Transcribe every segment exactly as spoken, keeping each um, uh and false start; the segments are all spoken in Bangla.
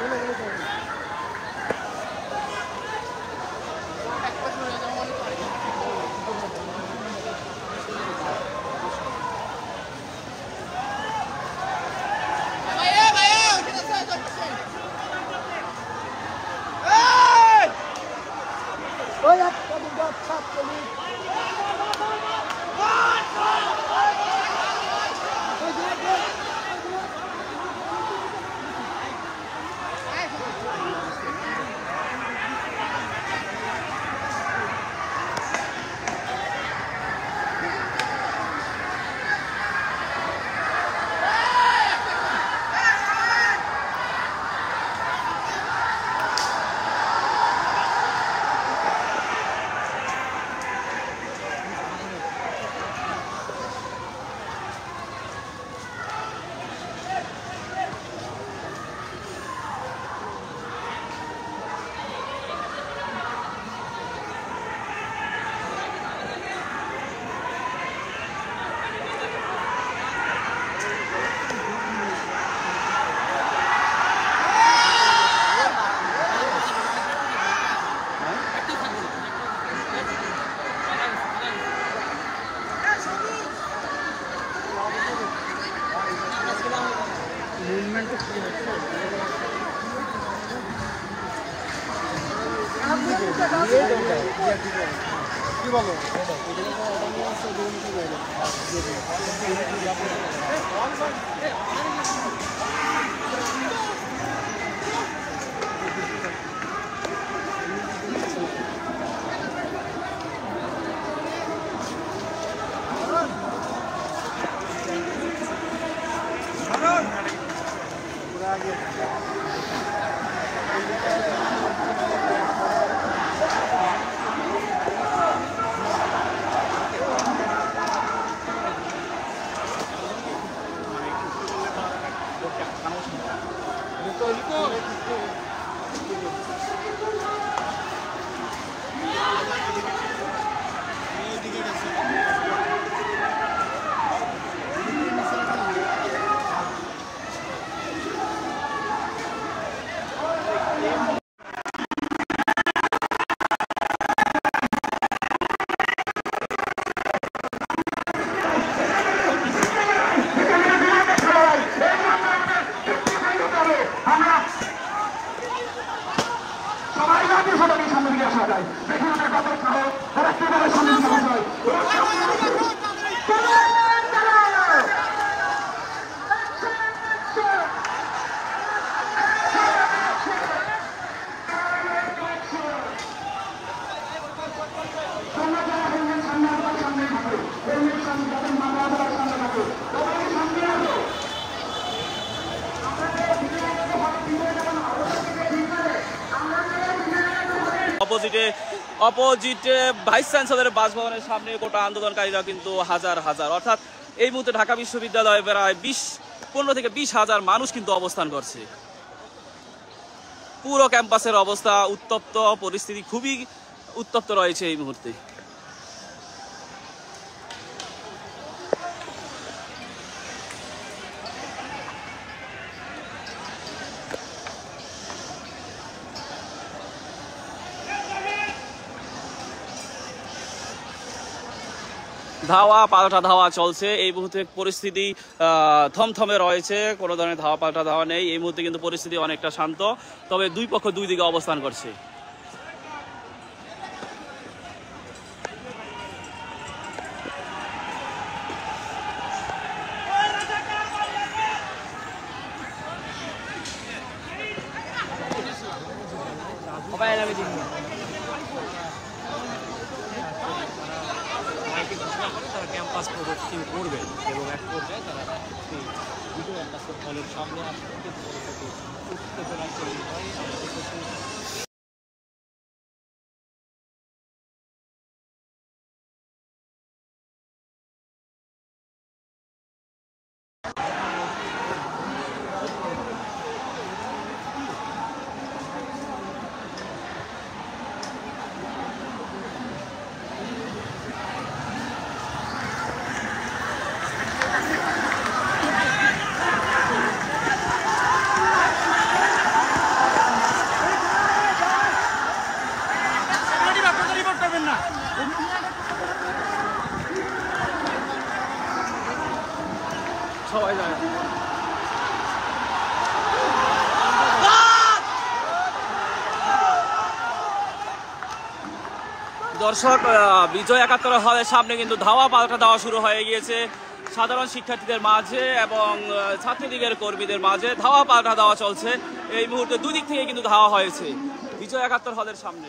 কি বলো অপোজিটে অপোজিটে ভাইস চ্যান্সেলরের বাসভবনের সামনে গোটা আন্দোলনকারীরা কিন্তু হাজার হাজার, অর্থাৎ এই মুহূর্তে ঢাকা বিশ্ববিদ্যালয়ে প্রায় বিশ পনেরো থেকে বিশ হাজার মানুষ কিন্তু অবস্থান করছে। পুরো ক্যাম্পাসের অবস্থা উত্তপ্ত, পরিস্থিতি খুবই উত্তপ্ত রয়েছে এই মুহূর্তে। ধাওয়া পাল্টা ধাওয়া চলছে এই মুহূর্তে, পরিস্থিতি থমথমে রয়েছে, কোনো ধরনের ধাওয়া পাল্টা ধাওয়া নেই এই মুহূর্তে, কিন্তু পরিস্থিতি অনেকটা শান্ত, তবে দুই পক্ষ দুই দিকে অবস্থান করছে। তারা ক্যাম্পাস প্রদক্ষিণ করবে এবং এক পর্যায়ে তারা ভিডিও ক্যাম্পাসের হলের সামনে আসবে। উত্তেজনা তৈরি হয় আমাদের দর্শক, বিজয় একাত্তর হলের সামনে কিন্তু ধাওয়া পাল্টা ধাওয়া শুরু হয়ে গিয়েছে সাধারণ শিক্ষার্থীদের মাঝে এবং ছাত্রলীগের কর্মীদের মাঝে। ধাওয়া পাল্টা ধাওয়া চলছে এই মুহূর্তে, দুই দিক থেকে কিন্তু ধাওয়া হয়েছে বিজয় একাত্তর হলের সামনে।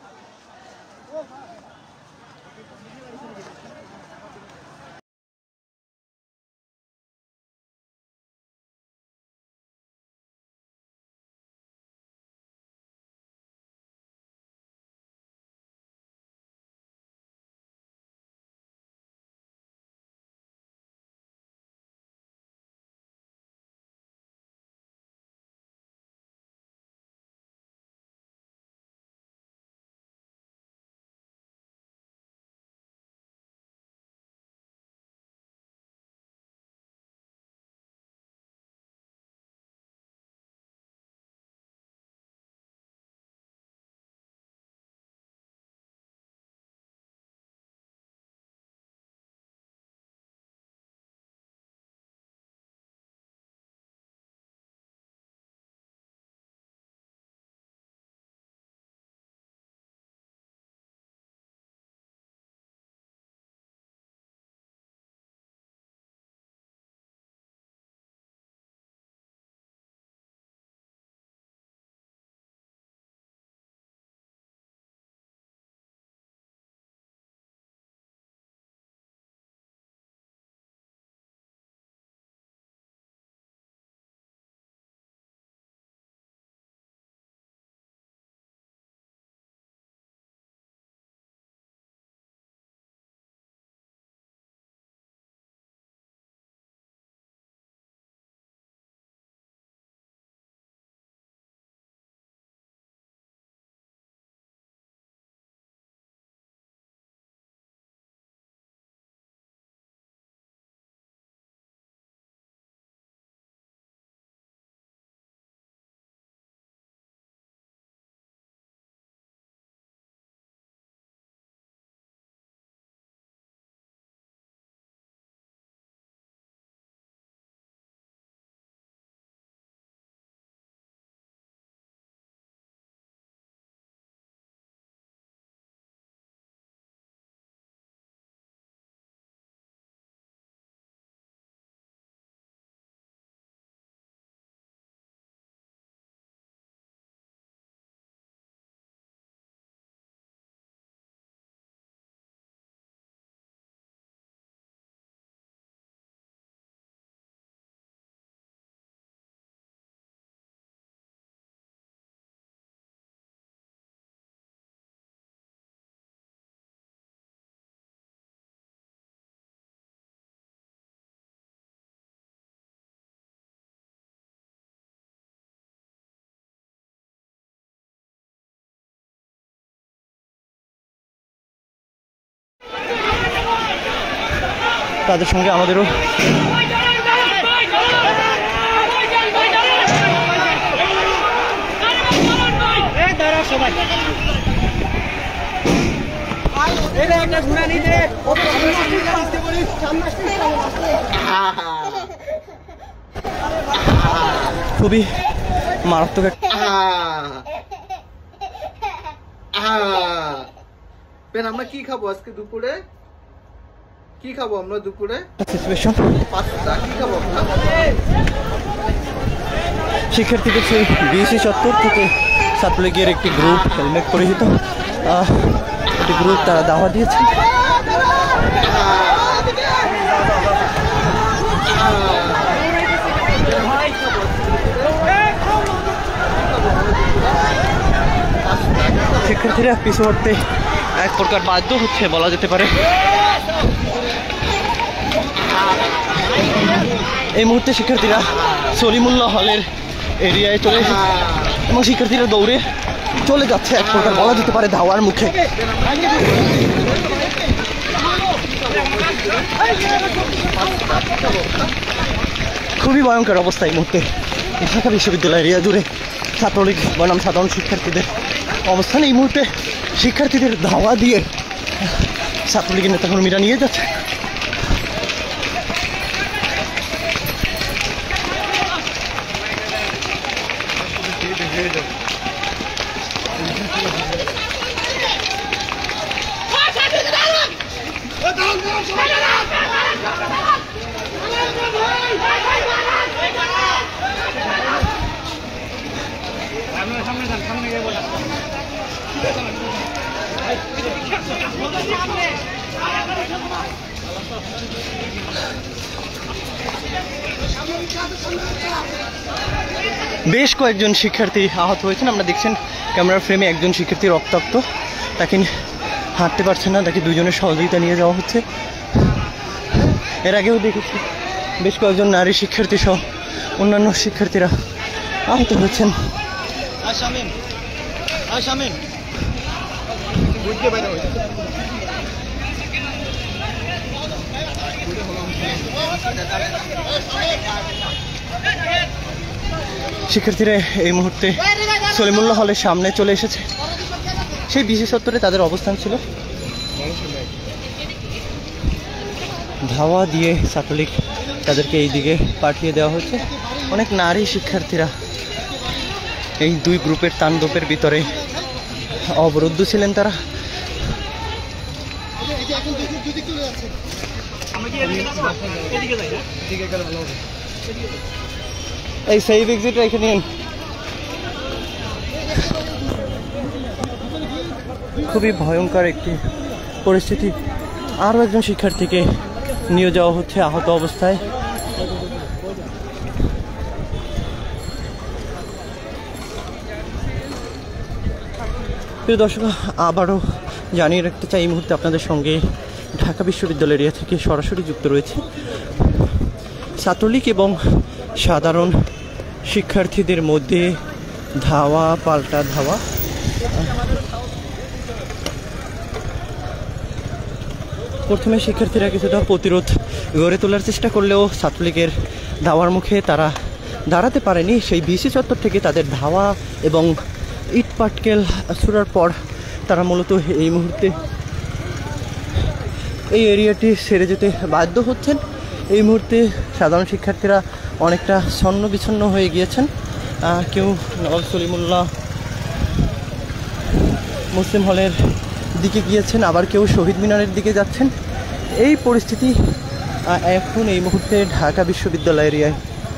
তাদের সঙ্গে আমাদেরও খুবই মারাত্মক একটা আমরা কি খাবো আজকে দুপুরে? কি খাবো আমরা দুপুরে? Situation pasta. কি খাবো আমরা? শিক্ষার্থীদের সেই বিএসসি চত্বর থেকে ছাত্রলীগের একটি গ্রুপ হেলমেট পরিহিত একটি গ্রুপ তারা দাওয়া দিয়েছে। শিক্ষার্থীরা পিছু হটতে এক প্রকার বাধ্য হচ্ছে বলা যেতে পারে। এই মুহূর্তে শিক্ষার্থীরা সলিমুল্লাহ হলের এরিয়ায় চলে এসেছে এবং শিক্ষার্থীরা দৌড়ে চলে যাচ্ছে এক প্রকার বলা যেতে পারে ধাওয়ার মুখে। খুবই ভয়ঙ্কর অবস্থা এই মুহূর্তে ঢাকা বিশ্ববিদ্যালয় এরিয়া জুড়ে ছাত্রলীগ বনাম সাধারণ শিক্ষার্থীদের অবস্থান। এই মুহূর্তে শিক্ষার্থীদের ধাওয়া দিয়ে ছাত্রলীগের নেতাকর্মীরা নিয়ে যাচ্ছে। বেশ কয়েকজন শিক্ষার্থী আহত হয়েছেন। আমরা দেখছেন ক্যামেরার ফ্রেমে একজন শিক্ষার্থী রক্তাক্ত, তাকে হাঁটতে পারছেন না, তাকে দুজনের সহযোগিতা নিয়ে যাওয়া হচ্ছে। এর আগেও দেখেছি বেশ কয়েকজন নারী শিক্ষার্থী সহ অন্যান্য শিক্ষার্থীরা আহত হয়েছেন। শিক্ষার্থীরা এই মুহূর্তে সলিমুল্লাহ হলের সামনে চলে এসেছে। সেই বিশেষ চত্বরে তাদের অবস্থান ছিল। ধাওয়া দিয়ে ছাত্রলীগ তাদেরকে এই দিকে পাঠিয়ে দেওয়া হয়েছে। অনেক নারী শিক্ষার্থীরা এই দুই গ্রুপের তাণ্ডবের ভিতরে অবরুদ্ধ ছিলেন। তারা এই সেফ এক্সিট রেখে নিন। খুবই ভয়ঙ্কর একটি পরিস্থিতি। আরও একজন শিক্ষার্থীকে নিয়ে যাওয়া হচ্ছে আহত অবস্থায়। প্রিয় দর্শক, আবারও জানিয়ে রাখতে চাই এই মুহূর্তে আপনাদের সঙ্গে ঢাকা বিশ্ববিদ্যালয় এরিয়া থেকে সরাসরি যুক্ত রয়েছে। ছাত্রলীগ এবং সাধারণ শিক্ষার্থীদের মধ্যে ধাওয়া পাল্টা ধাওয়া। প্রথমে শিক্ষার্থীরা কিছুটা প্রতিরোধ গড়ে তোলার চেষ্টা করলেও ছাত্রলীগের ধাওয়ার মুখে তারা দাঁড়াতে পারেনি। সেই বিসি চত্বর থেকে তাদের ধাওয়া এবং ইট পাটকেল ছুড়ার পর তারা মূলত এই মুহূর্তে এই এরিয়াটি ছেড়ে যেতে বাধ্য হচ্ছেন। এই মুহূর্তে সাধারণ শিক্ষার্থীরা অনেকটা ছন্ন বিচ্ছন্ন হয়ে গিয়েছেন। কেউ নবাব সলিমুল্লাহ মুসলিম হলের দিকে গিয়েছেন, আবার কেউ শহীদ মিনারের দিকে যাচ্ছেন। এই পরিস্থিতি এখন এই মুহূর্তে ঢাকা বিশ্ববিদ্যালয় এরিয়ায়।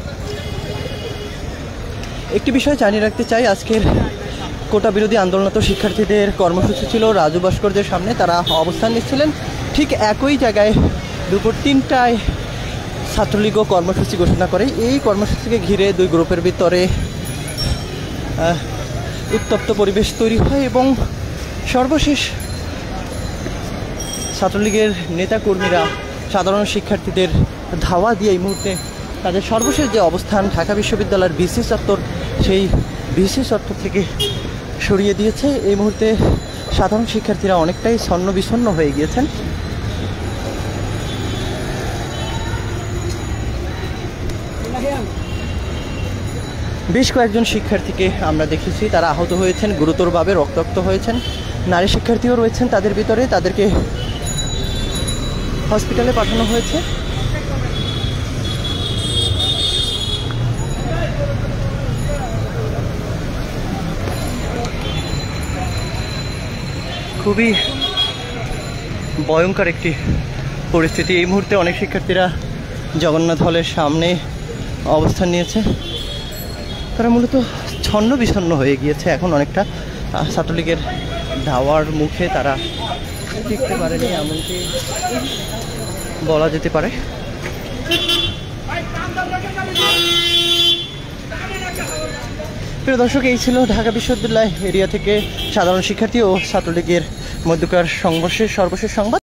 একটি বিষয় জানিয়ে রাখতে চাই, আজকের কোটা বিরোধী আন্দোলনরত শিক্ষার্থীদের কর্মসূচি ছিল রাজু ভাস্কর্যের সামনে। তারা অবস্থান নিচ্ছিলেন ঠিক একই জায়গায়। দুপুর তিনটায় ছাত্রলীগও কর্মসূচি ঘোষণা করে। এই কর্মসূচিকে ঘিরে দুই গ্রুপের ভিতরে উত্তপ্ত পরিবেশ তৈরি হয় এবং সর্বশেষ ছাত্রলীগের নেতাকর্মীরা সাধারণ শিক্ষার্থীদের ধাওয়া দিয়ে এই মুহূর্তে তাদের সর্বশেষ যে অবস্থান ঢাকা বিশ্ববিদ্যালয়ের বিসি চত্বর, সেই বিসি চত্বর থেকে সরিয়ে দিয়েছে। এই মুহূর্তে সাধারণ শিক্ষার্থীরা অনেকটাই ছন্ন বিচ্ছন্ন হয়ে গিয়েছেন। বেশ কয়েকজন শিক্ষার্থীকে আমরা দেখেছি, তারা আহত হয়েছেন, গুরুতরভাবে রক্তাক্ত হয়েছেন। নারী শিক্ষার্থীও রয়েছেন তাদের ভিতরে, তাদেরকে হসপিটালে পাঠানো হয়েছে। খুবই ভয়ঙ্কর একটি পরিস্থিতি। এই মুহূর্তে অনেক শিক্ষার্থীরা জগন্নাথ হলের সামনে অবস্থান নিয়েছে। তারা মূলত ছন্ন বিছন্ন হয়ে গিয়েছে। এখন অনেকটা ছাত্রলীগের ধাওয়ার মুখে তারা টিকতে পারেনি, এমনকি বলা যেতে পারে। প্রিয় দর্শক, এই ছিল ঢাকা বিশ্ববিদ্যালয় এরিয়া থেকে সাধারণ শিক্ষার্থী ও ছাত্রলীগের মধ্যকার সংঘর্ষের সর্বশেষ সংবাদ।